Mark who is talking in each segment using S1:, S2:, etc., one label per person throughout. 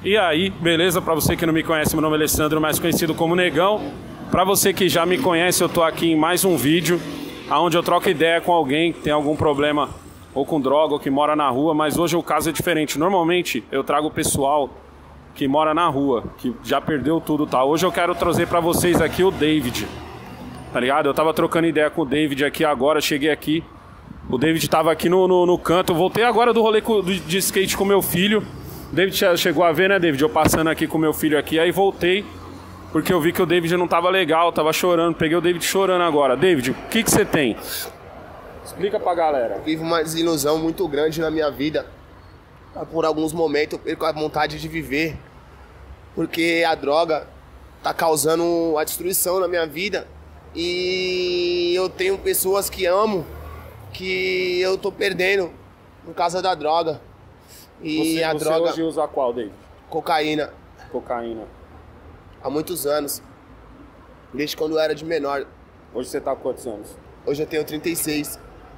S1: E aí, beleza? Pra você que não me conhece, meu nome é Alessandro, mais conhecido como Negão. Pra você que já me conhece, eu tô aqui em mais um vídeo onde eu troco ideia com alguém que tem algum problema ou com droga ou que mora na rua, mas hoje o caso é diferente. Normalmente eu trago o pessoal que mora na rua, que já perdeu tudo, tá? Hoje eu quero trazer pra vocês aqui o David, tá ligado? Eu tava trocando ideia com o David aqui agora, cheguei aqui. O David tava aqui no canto, eu voltei agora do rolê de skate com meu filho. O David chegou a ver, né, David? Eu passando aqui com meu filho aqui, aí voltei, porque eu vi que o David não tava legal, tava chorando. Peguei o David chorando agora. David, o que você tem? Explica pra galera.
S2: Eu vivo uma desilusão muito grande na minha vida. Por alguns momentos eu perco a vontade de viver, porque a droga tá causando a destruição na minha vida. E eu tenho pessoas que amo, que eu tô perdendo por causa da droga. E
S1: Você
S2: a droga
S1: hoje usa qual, David?
S2: Cocaína.
S1: Cocaína.
S2: Há muitos anos. Desde quando eu era de menor.
S1: Hoje você tá com quantos anos?
S2: Hoje eu tenho 36.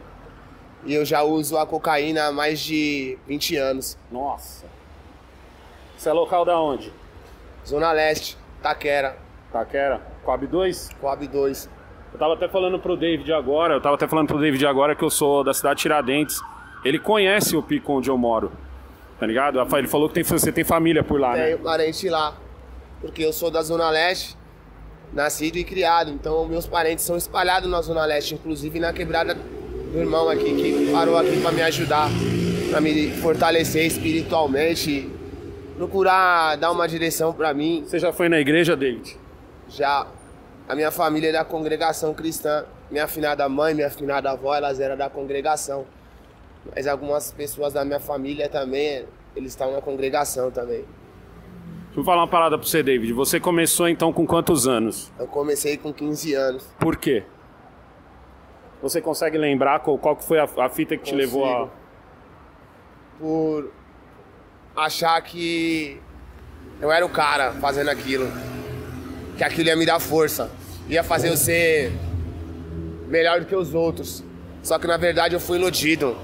S2: E eu já uso a cocaína há mais de 20 anos.
S1: Nossa. Você é local da onde?
S2: Zona Leste, Taquera.
S1: Taquera? Coab 2?
S2: Coab 2.
S1: Eu tava até falando pro David agora, que eu sou da cidade de Tiradentes. Ele conhece o pico onde eu moro, tá ligado? Ele falou que você tem família por lá, né?
S2: Tenho parente lá, porque eu sou da Zona Leste, nascido e criado. Então meus parentes são espalhados na Zona Leste, inclusive na quebrada do irmão aqui, que parou aqui pra me ajudar, pra me fortalecer espiritualmente, procurar dar uma direção pra mim.
S1: Você já foi na igreja, David?
S2: Já. A minha família é da congregação cristã. Minha afinada mãe, minha afinada avó, elas eram da congregação. Mas algumas pessoas da minha família também, eles estão na congregação também.
S1: Deixa eu falar uma parada pra você, David. Você começou então com quantos anos?
S2: Eu comecei com 15 anos.
S1: Por quê? Você consegue lembrar qual que foi a fita que te levou a...
S2: Por achar que eu era o cara fazendo aquilo. Que aquilo ia me dar força. Ia fazer eu ser melhor do que os outros. Só que na verdade eu fui iludido.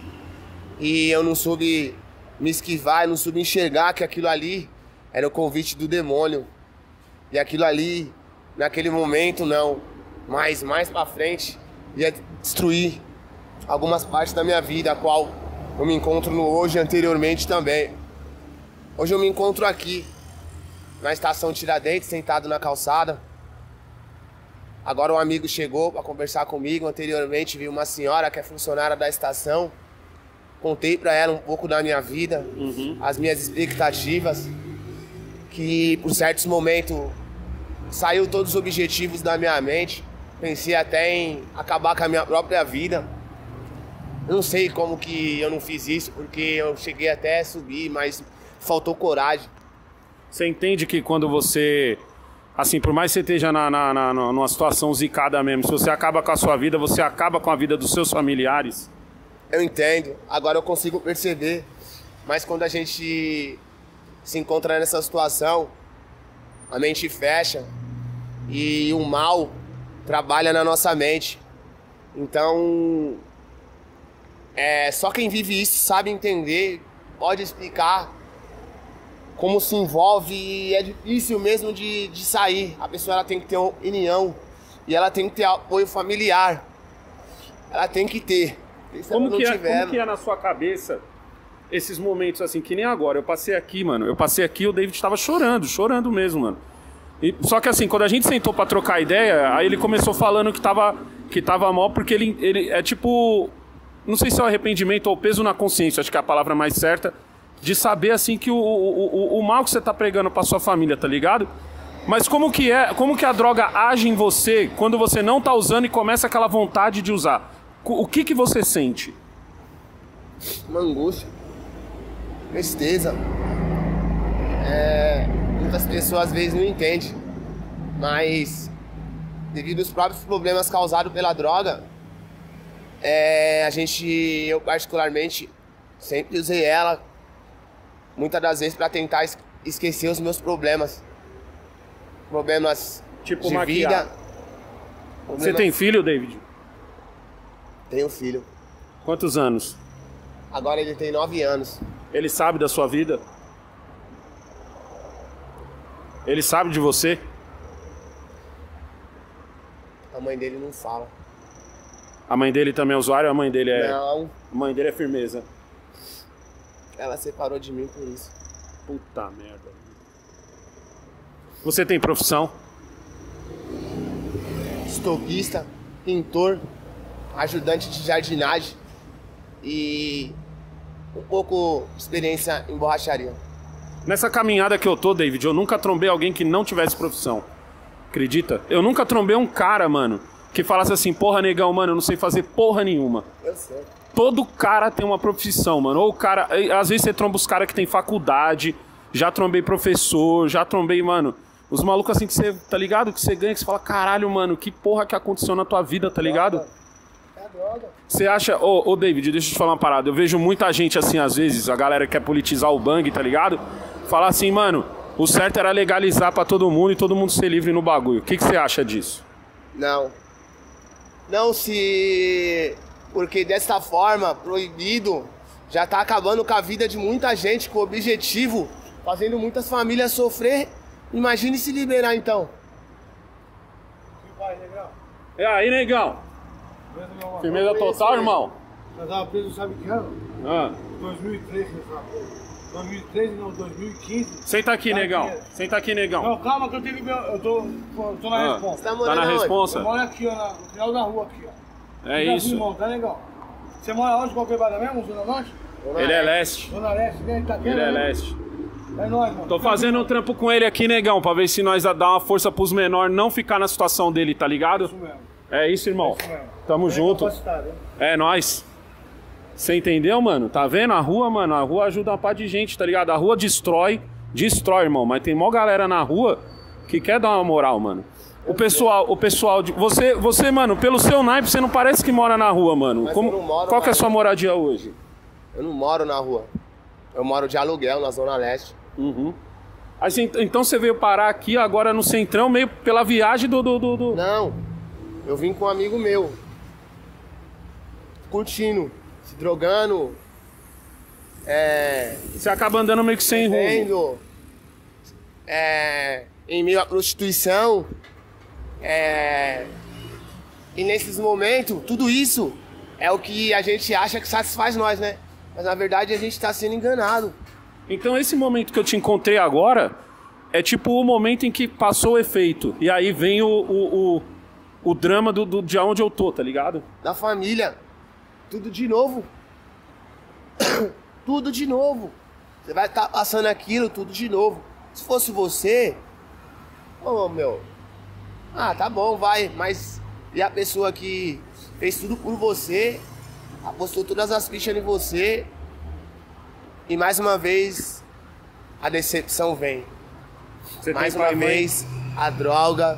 S2: E eu não soube me esquivar, eu não soube enxergar que aquilo ali era o convite do demônio. E aquilo ali, naquele momento não. Mas mais pra frente, ia destruir algumas partes da minha vida, a qual eu me encontro no hoje e anteriormente também. Hoje eu me encontro aqui, na estação Tiradentes, sentado na calçada. Agora um amigo chegou para conversar comigo. Anteriormente vi uma senhora que é funcionária da estação. Contei para ela um pouco da minha vida, as minhas expectativas, que por certos momentos saiu todos os objetivos da minha mente. Pensei até em acabar com a minha própria vida. Eu não sei como que eu não fiz isso, porque eu cheguei até a subir, mas faltou coragem.
S1: Você entende que quando você... Assim, por mais que você esteja numa situação zicada mesmo, se você acaba com a sua vida, você acaba com a vida dos seus familiares.
S2: Eu entendo, agora eu consigo perceber, mas quando a gente se encontra nessa situação, a mente fecha e o mal trabalha na nossa mente. Então, só quem vive isso sabe entender, pode explicar como se envolve, e é difícil mesmo de sair. A pessoa ela tem que ter uma união e ela tem que ter apoio familiar. Ela tem que ter.
S1: Como que é na sua cabeça esses momentos assim, que nem agora? Eu passei aqui, mano. O David tava chorando mesmo, mano. Só que assim, quando a gente sentou pra trocar ideia, aí ele começou falando que tava mal, porque ele é tipo... Não sei se é o arrependimento ou o peso na consciência, acho que é a palavra mais certa, de saber assim que o mal que você tá pregando pra sua família, tá ligado? Mas como que a droga age em você quando você não tá usando e começa aquela vontade de usar? O que você sente?
S2: Uma angústia, tristeza. Muitas pessoas às vezes não entendem, mas devido aos próprios problemas causados pela droga, eu particularmente sempre usei ela muitas das vezes para tentar esquecer os meus problemas
S1: tipo
S2: de vida.
S1: Você tem filho, David?
S2: Tenho filho.
S1: Quantos anos?
S2: Agora ele tem 9 anos.
S1: Ele sabe da sua vida? Ele sabe de você?
S2: A mãe dele não fala.
S1: A mãe dele também é usuário ou a mãe dele é...
S2: Não.
S1: A mãe dele é firmeza.
S2: Ela separou de mim por isso.
S1: Puta merda. Você tem profissão?
S2: Estoquista, pintor, ajudante de jardinagem e um pouco de experiência em borracharia.
S1: Nessa caminhada que eu tô, David, eu nunca trombei alguém que não tivesse profissão. Acredita? Eu nunca trombei um cara, mano, que falasse assim, porra, negão, mano, eu não sei fazer porra nenhuma.
S2: Eu sei.
S1: Todo cara tem uma profissão, mano. Ou o cara... Às vezes você tromba os caras que tem faculdade. Já trombei professor, já trombei, mano... Os malucos assim que você, tá ligado? Que você ganha, que você fala, caralho, mano, que porra que aconteceu na tua vida, tá ligado?
S2: É droga.
S1: Você acha... Ô, David, deixa eu te falar uma parada. Eu vejo muita gente assim, às vezes, a galera que quer politizar o bang, tá ligado? Falar assim, mano, o certo era legalizar pra todo mundo e todo mundo ser livre no bagulho. O que você acha disso?
S2: Não. Não se... Porque dessa forma, proibido, já tá acabando com a vida de muita gente, com o objetivo, fazendo muitas famílias sofrer. Imagine se liberar então.
S1: E aí, negão? Firmeza total, irmão?
S3: Eu tava preso, sabe que ano? 2013, sabe? 2013 não, 2015.
S1: Senta aqui, negão. Senta aqui, negão.
S3: Não, calma que eu tenho que... Eu tô na responsa.
S2: Você tá
S1: Tá
S2: morando
S1: na
S2: aonde?
S1: responsa?
S3: Eu moro aqui, ó, no final da rua aqui, ó.
S1: É
S3: Já
S1: isso.
S3: vi, irmão, tá legal? Você mora onde? Qual quebrada mesmo? Zona Norte?
S1: Ele é leste.
S3: Zona Leste, né? Itaquera,
S1: Ele é
S3: né?
S1: leste.
S3: É nóis, mano.
S1: Tô fazendo um trampo com ele aqui, negão, pra ver se nós dá uma força pros menores não ficar na situação dele, tá ligado?
S3: Isso mesmo.
S1: É isso, irmão.
S3: Isso mesmo.
S1: Tamo
S3: Bem
S1: junto.
S3: capacitado, hein?
S1: É nóis. Você entendeu, mano? Tá vendo? A rua, mano, a rua ajuda uma pá de gente, tá ligado? A rua destrói, irmão. Mas tem mó galera na rua que quer dar uma moral, mano. O pessoal de... Você, mano, pelo seu naipe, você não parece que mora na rua, mano.
S2: Mas eu não moro
S1: Qual que é a
S2: mais.
S1: sua moradia hoje?
S2: Eu não moro na rua. Eu moro de aluguel na Zona Leste.
S1: Uhum. Aí, então você veio parar aqui agora no Centrão, meio pela viagem do...
S2: Não. Eu vim com um amigo meu. Curtindo. Se drogando.
S1: Você acaba andando meio que sem rumo.
S2: Vendo. Em meio à prostituição. E nesses momentos, tudo isso é o que a gente acha que satisfaz nós, né? Mas na verdade a gente tá sendo enganado.
S1: Então esse momento que eu te encontrei agora é tipo o momento em que passou o efeito. E aí vem o drama de onde eu tô, tá ligado?
S2: Da família. Tudo de novo. Tudo de novo. Você vai estar passando aquilo, tudo de novo. Se fosse você... Ô, meu... Ah, tá bom, vai. Mas e a pessoa que fez tudo por você, apostou todas as fichas em você, e mais uma vez a decepção vem. Mais uma vez a droga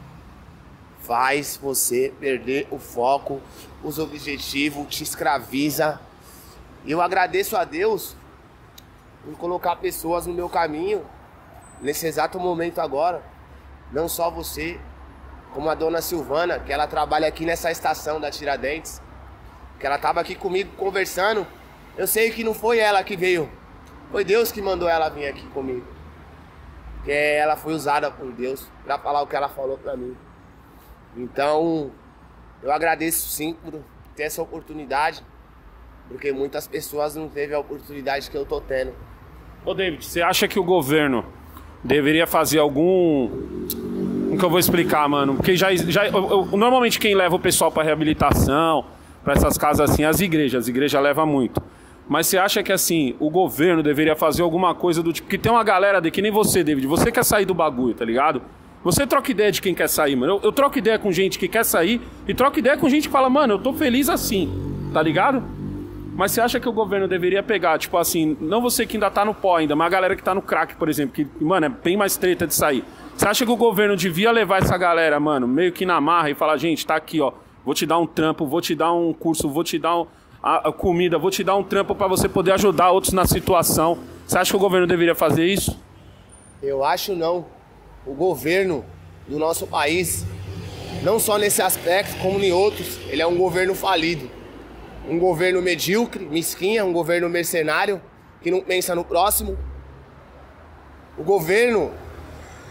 S2: faz você perder o foco, os objetivos, te escraviza. E eu agradeço a Deus por colocar pessoas no meu caminho nesse exato momento agora. Não só você, como a dona Silvana, que ela trabalha aqui nessa estação da Tiradentes, que ela estava aqui comigo conversando. Eu sei que não foi ela que veio, foi Deus que mandou ela vir aqui comigo. Que ela foi usada por Deus para falar o que ela falou para mim. Então, eu agradeço sim por ter essa oportunidade, porque muitas pessoas não teve a oportunidade que eu tô tendo.
S1: Ô David, você acha que o governo deveria fazer algum... Como que eu vou explicar, mano? Porque normalmente quem leva o pessoal pra reabilitação, pra essas casas assim, as igrejas levam muito. Mas você acha que assim, o governo deveria fazer alguma coisa do tipo... Porque tem uma galera que nem você, David, você quer sair do bagulho, tá ligado? Você troca ideia de quem quer sair, mano. Eu troco ideia com gente que quer sair e troco ideia com gente que fala, mano, eu tô feliz assim, tá ligado? Mas você acha que o governo deveria pegar, tipo assim, não você que ainda tá no pó ainda, mas a galera que tá no crack, por exemplo, que, mano, é bem mais treta de sair. Você acha que o governo devia levar essa galera, mano, meio que na marra e falar, gente, tá aqui, ó, vou te dar um trampo, vou te dar um curso, vou te dar a comida, vou te dar um trampo pra você poder ajudar outros na situação. Você acha que o governo deveria fazer isso?
S2: Eu acho não. O governo do nosso país, não só nesse aspecto, como em outros, ele é um governo falido. Um governo medíocre, mesquinha, um governo mercenário, que não pensa no próximo. O governo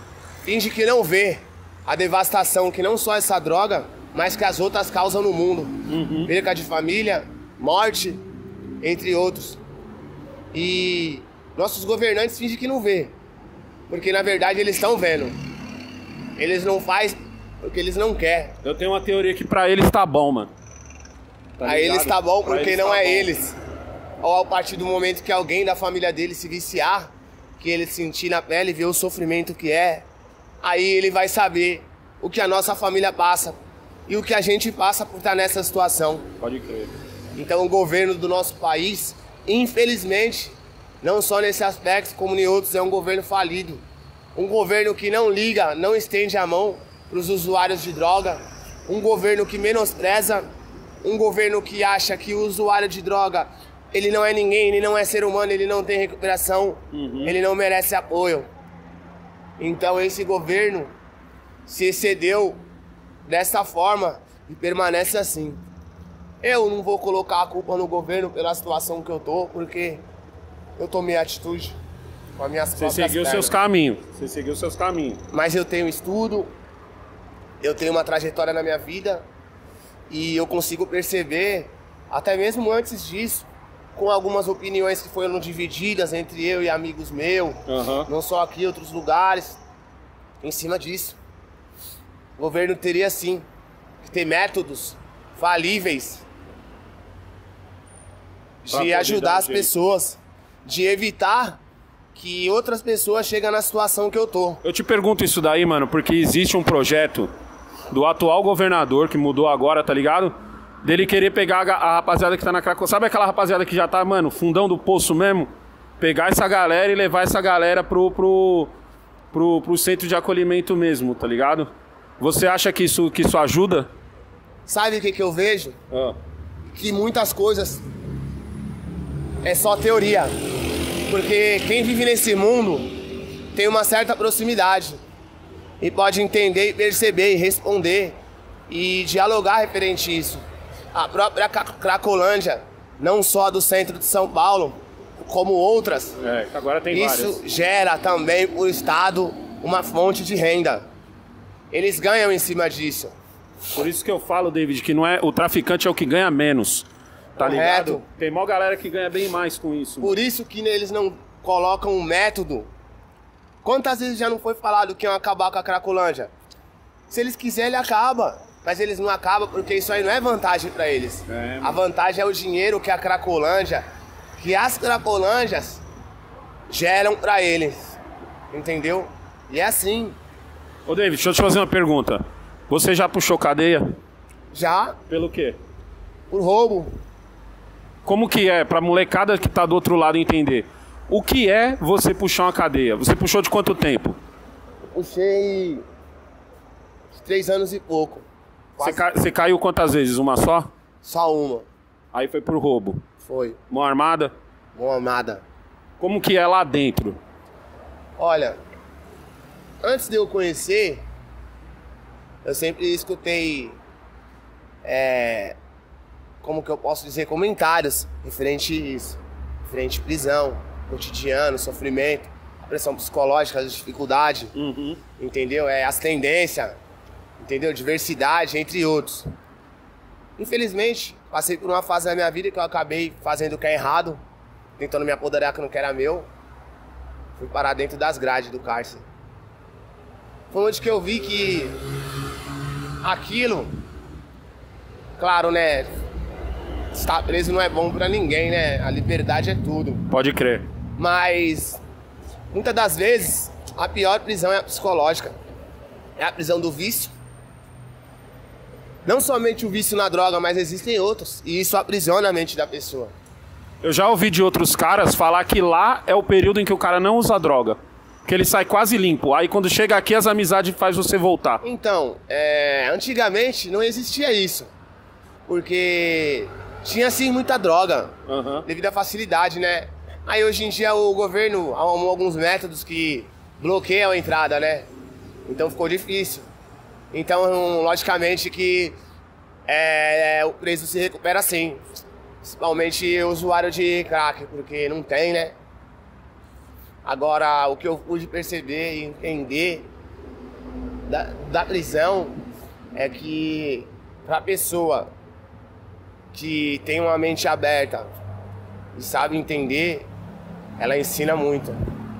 S2: finge que não vê a devastação que não só essa droga, mas que as outras causam no mundo. Perca de família, morte, entre outros. E nossos governantes fingem que não vê, porque na verdade eles estão vendo. Eles não fazem porque eles não querem.
S1: Eu tenho uma teoria que pra eles tá bom, mano.
S2: Pra eles tá bom porque não é eles. Ou a partir do momento que alguém da família dele se viciar, que ele sentir na pele e ver o sofrimento que é, aí ele vai saber o que a nossa família passa e o que a gente passa por estar nessa situação.
S1: Pode crer.
S2: Então o governo do nosso país, infelizmente, não só nesse aspecto como em outros, é um governo falido. Um governo que não liga, não estende a mão para os usuários de droga. Um governo que menospreza. Um governo que acha que o usuário de droga, ele não é ninguém, ele não é ser humano, ele não tem recuperação, ele não merece apoio. Então esse governo se excedeu dessa forma e permanece assim. Eu não vou colocar a culpa no governo pela situação que eu tô, porque eu tomei atitude com as minhas próprias pernas.
S1: Você seguiu seus caminhos. Você seguiu seus caminhos.
S2: Mas eu tenho estudo, eu tenho uma trajetória na minha vida e eu consigo perceber, até mesmo antes disso, com algumas opiniões que foram divididas entre eu e amigos meus, não só aqui, em outros lugares, em cima disso. O governo teria sim que ter métodos falíveis de ajudar as pessoas, de evitar que outras pessoas cheguem na situação que eu tô.
S1: Eu te pergunto isso daí, mano, porque existe um projeto do atual governador, que mudou agora, tá ligado? Dele querer pegar a rapaziada que tá na Cracolândia. Sabe aquela rapaziada que já tá, mano, fundão do poço mesmo? Pegar essa galera e levar essa galera pro centro de acolhimento mesmo, tá ligado? Você acha que isso ajuda?
S2: Sabe o que eu vejo? Que muitas coisas é só teoria. Porque quem vive nesse mundo tem uma certa proximidade e pode entender e perceber e responder e dialogar referente a isso. A própria Cracolândia, não só do centro de São Paulo, como outras,
S1: agora tem
S2: isso
S1: várias.
S2: gera também para o Estado uma fonte de renda. Eles ganham em cima disso.
S1: Por isso que eu falo, David, que não é, o traficante é o que ganha menos. Tá ligado? Tem mó galera que ganha bem mais com isso.
S2: Por isso que eles não colocam um método. Quantas vezes já não foi falado que iam acabar com a Cracolândia? Se eles quiserem, ele acaba. Mas eles não acabam porque isso aí não é vantagem pra eles. A vantagem é o dinheiro que a Cracolândia, que as Cracolândias geram pra eles. Entendeu? E é assim.
S1: Ô David, deixa eu te fazer uma pergunta. Você já puxou cadeia?
S2: Já.
S1: Pelo quê?
S2: Por roubo.
S1: Como que é, pra molecada que tá do outro lado entender? O que é você puxar uma cadeia? Você puxou de quanto tempo?
S2: Puxei 3 anos e pouco.
S1: Você caiu quantas vezes? Uma só?
S2: Só uma.
S1: Aí foi por roubo.
S2: Foi.
S1: Mão armada?
S2: Mão armada.
S1: Como que é lá dentro?
S2: Olha, antes de eu conhecer, eu sempre escutei, como que eu posso dizer, comentários referente a isso. Referente à prisão, cotidiano, sofrimento, pressão psicológica, as dificuldades, entendeu? As tendências, entendeu? Diversidade, entre outros. Infelizmente, passei por uma fase da minha vida que eu acabei fazendo o que é errado, tentando me apoderar que não era meu. Fui parar dentro das grades do cárcere. Foi onde que eu vi que aquilo, claro, né? Estar preso não é bom pra ninguém, né? A liberdade é tudo.
S1: Pode crer.
S2: Mas, muitas das vezes, a pior prisão é a psicológica. É a prisão do vício. Não somente o vício na droga, mas existem outros. E isso aprisiona a mente da pessoa.
S1: Eu já ouvi de outros caras falar que lá é o período em que o cara não usa droga. Que ele sai quase limpo. Aí quando chega aqui, as amizades faz você voltar.
S2: Então, antigamente não existia isso. Porque tinha sim muita droga. Devido à facilidade, né? Aí hoje em dia o governo arrumou alguns métodos que bloqueiam a entrada, né? Então ficou difícil. Então, logicamente que o preso se recupera sim. Principalmente o usuário de crack, porque não tem, né? Agora, o que eu pude perceber e entender da prisão é que pra pessoa que tem uma mente aberta e sabe entender, ela ensina muito.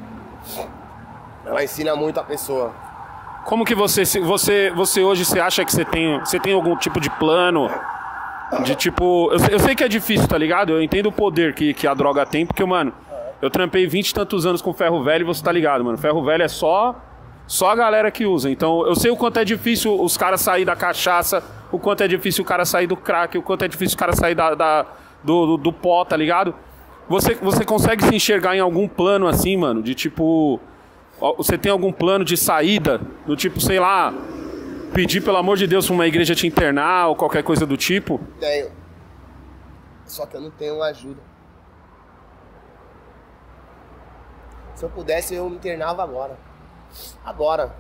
S2: Ela ensina muito a pessoa.
S1: Como que você hoje, você acha que você tem algum tipo de plano? De tipo... Eu sei que é difícil, tá ligado? Eu entendo o poder que a droga tem, porque, mano, eu trampei 20 e tantos anos com ferro velho e você tá ligado, mano. Ferro velho é só a galera que usa. Então, eu sei o quanto é difícil os caras sair da cachaça, o quanto é difícil o cara sair do crack, o quanto é difícil o cara sair do pó, tá ligado? Você consegue se enxergar em algum plano assim, mano? De tipo... Você tem algum plano de saída? Do tipo, sei lá, pedir pelo amor de Deus pra uma igreja te internar ou qualquer coisa do tipo?
S2: Tenho. Só que eu não tenho ajuda. Se eu pudesse, eu me internava agora. Agora.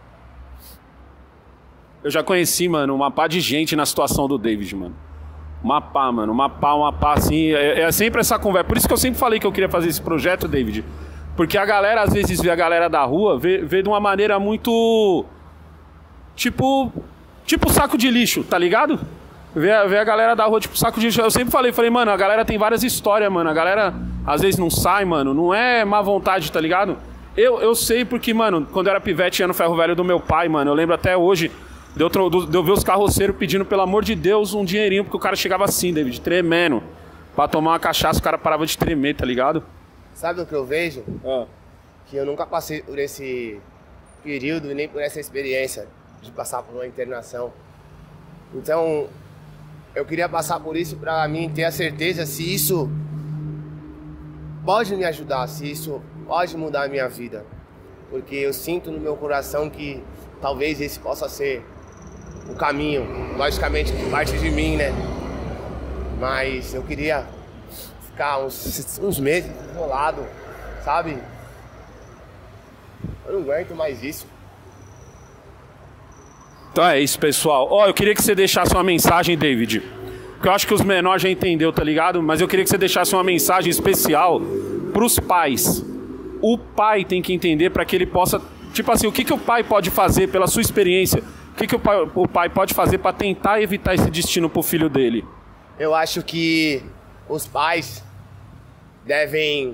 S1: Eu já conheci, mano, uma pá de gente na situação do David, mano. Uma pá, mano. Uma pá, assim. É sempre essa conversa. Por isso que eu sempre falei que eu queria fazer esse projeto, David. Porque a galera, às vezes, vê a galera da rua, vê de uma maneira muito... Tipo saco de lixo, tá ligado? Vê a galera da rua, tipo, saco de lixo. Eu sempre falei, mano, a galera tem várias histórias, mano. A galera, às vezes, não sai, mano. Não é má vontade, tá ligado? Eu sei porque, mano, quando eu era pivete, ia no ferro velho do meu pai, mano. Eu lembro até hoje de eu ver os carroceiros pedindo, pelo amor de Deus, um dinheirinho. Porque o cara chegava assim, David, tremendo. Pra tomar uma cachaça, o cara parava de tremer, tá ligado?
S2: Sabe o que eu vejo? Que eu nunca passei por esse período e nem por essa experiência de passar por uma internação. Então, eu queria passar por isso pra mim ter a certeza se isso pode me ajudar, se isso pode mudar a minha vida. Porque eu sinto no meu coração que talvez esse possa ser o caminho. Logicamente que parte de mim, né? Mas eu queria ficar uns meses isolado, sabe? Eu não aguento mais isso.
S1: Então é isso, pessoal. Eu queria que você deixasse uma mensagem, David. Porque eu acho que os menores já entenderam, tá ligado? Mas eu queria que você deixasse uma mensagem especial pros pais. O pai tem que entender para que ele possa... Tipo assim, o que o pai pode fazer pela sua experiência? O que o pai pode fazer para tentar evitar esse destino pro filho dele?
S2: Eu acho que os pais devem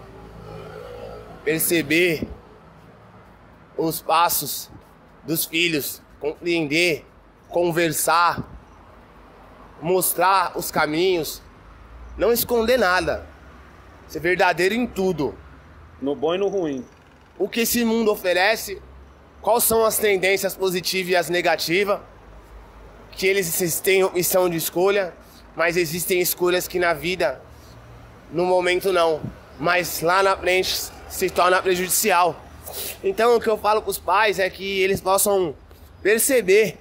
S2: perceber os passos dos filhos, compreender, conversar, mostrar os caminhos, não esconder nada, ser verdadeiro em tudo.
S1: No bom e no ruim.
S2: O que esse mundo oferece, quais são as tendências positivas e as negativas, que eles têm opção de escolha, mas existem escolhas que na vida, no momento não, mas lá na frente se torna prejudicial. Então o que eu falo para os pais é que eles possam perceber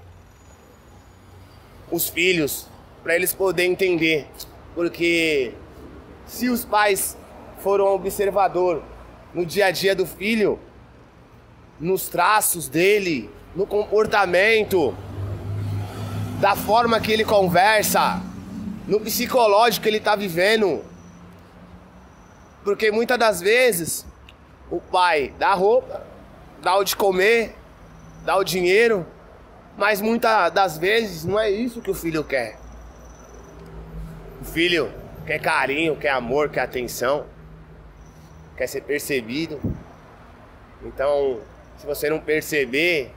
S2: os filhos, para eles poderem entender. Porque se os pais foram observador no dia a dia do filho, nos traços dele, no comportamento, da forma que ele conversa, no psicológico que ele está vivendo. Porque muitas das vezes o pai dá roupa, dá o de comer, dá o dinheiro, mas muitas das vezes não é isso que o filho quer. O filho quer carinho, quer amor, quer atenção, quer ser percebido. Então, se você não perceber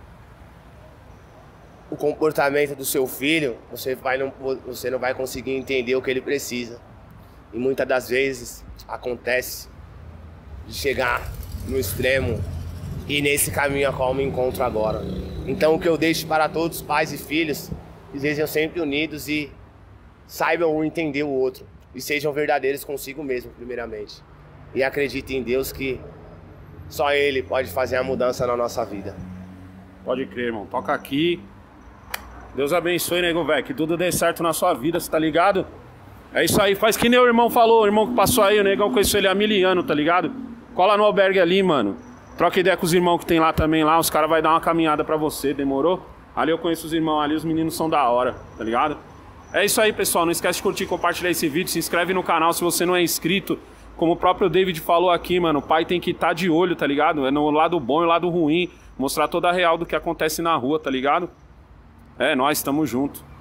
S2: o comportamento do seu filho, você não vai conseguir entender o que ele precisa. E muitas das vezes acontece de chegar no extremo e nesse caminho a qual me encontro agora. Então o que eu deixo para todos os pais e filhos, que sejam sempre unidos e saibam um entender o outro. E sejam verdadeiros consigo mesmo, primeiramente. E acreditem em Deus que só Ele pode fazer a mudança na nossa vida.
S1: Pode crer, irmão. Toca aqui. Deus abençoe, nego, velho. Que tudo dê certo na sua vida, você tá ligado? É isso aí. Faz que nem o irmão falou. O irmão que passou aí, o negão conheceu ele há 1000 anos, tá ligado? Cola no albergue ali, mano. Troca ideia com os irmãos que tem lá também. Lá, os caras vão dar uma caminhada pra você, demorou? Ali eu conheço os irmãos ali, os meninos são da hora, tá ligado? É isso aí, pessoal. Não esquece de curtir e compartilhar esse vídeo. Se inscreve no canal se você não é inscrito. Como o próprio David falou aqui, mano, o pai tem que estar de olho, tá ligado? É no lado bom e no lado ruim. Mostrar toda a real do que acontece na rua, tá ligado? É, nós, tamo junto.